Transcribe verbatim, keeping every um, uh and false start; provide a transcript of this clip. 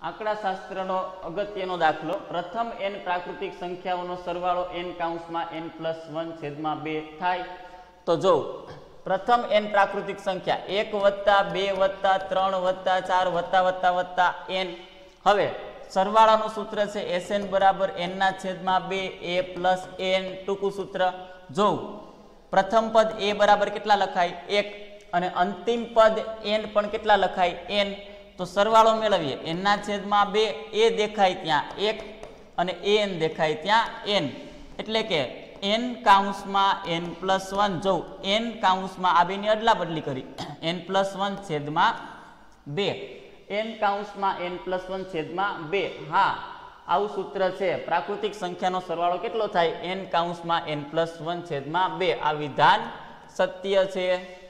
આંકડાશાસ્ત્રનો અગત્યનો દાખલો પ્રથમ n પ્રાકૃતિક સંખ્યાઓનો સરવાળો n કાઉન્સમાં n પ્લસ વન છેદમાં બે થાય તો જો પ્રથમ n પ્રાકૃતિક સંખ્યા એક વત્તા બે વત્તા ત્રણ વત્તા ચાર વત્તા વત્તા વત્તા n. હવે સરવાળાનું સૂત્ર છે Sn બરાબર n ના છેદમાં બે a પ્લસ n ટૂંકું સૂત્ર. જો પ્રથમ પદ a બરાબર કેટલા લખાય એક અને અંતિમ પદ n પણ કેટલા લખાય n. તો સરવાળો મેળવીએ n ના છેદમાં બે a દેખાય ત્યાં એક અને an દેખાય ત્યાં n એટલે કે n કાઉન્સમાં n પ્લસ વન. જો n કાઉન્સમાં આ બેની અદલા બદલી કરી n પ્લસ વન છેદમાં બે n કાઉન્સમાં n પ્લસ વન છેદમાં બે. હા આવું સૂત્ર છે પ્રાકૃતિક સંખ્યાનો સરવાળો કેટલો થાય n કાઉન્સમાં n પ્લસ વન છેદમાં બે. આ વિધાન સત્ય છે.